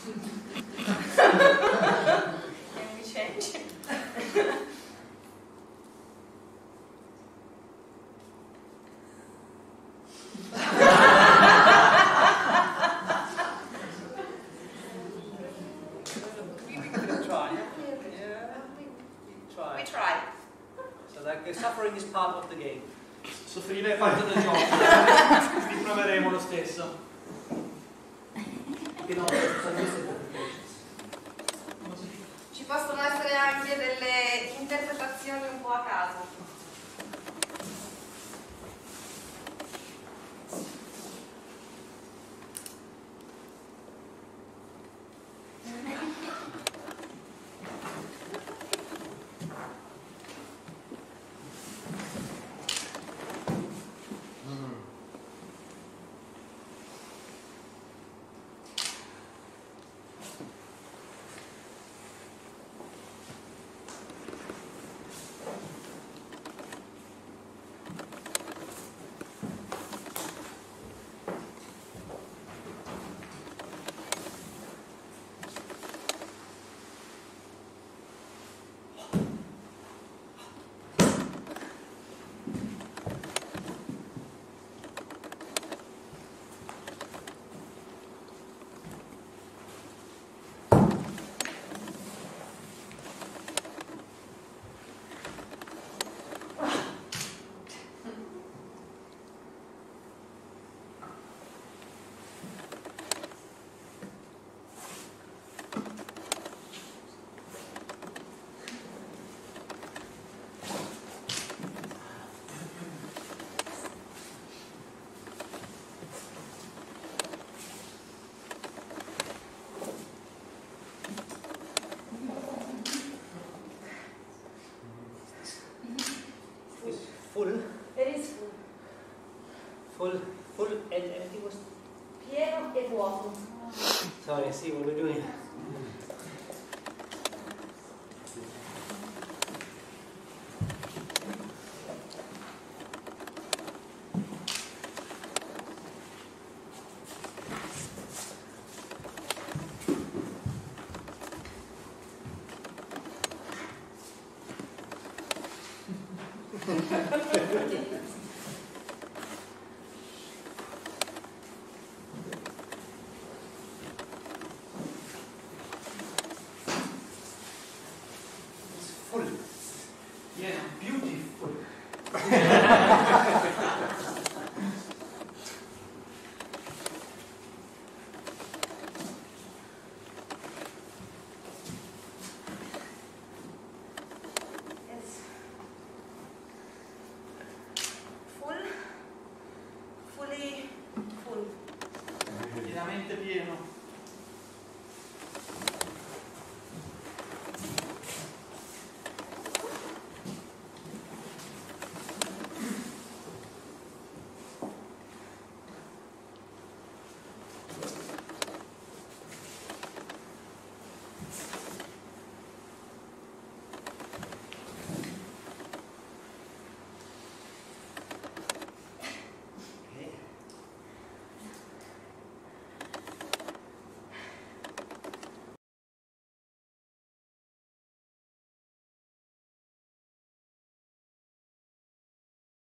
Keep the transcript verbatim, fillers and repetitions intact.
Can we change? Suffering is part of the game. Soffrire è parte del gioco. Riproveremo lo stesso. Ci possono essere anche delle interpretazioni un po' a caso. Full? It is full. Full, full and empty was? Pieno e vuoto. Sorry, I see what we're doing. Yeah, beautiful. Yes. Full. Fully full. Pienamente pieno.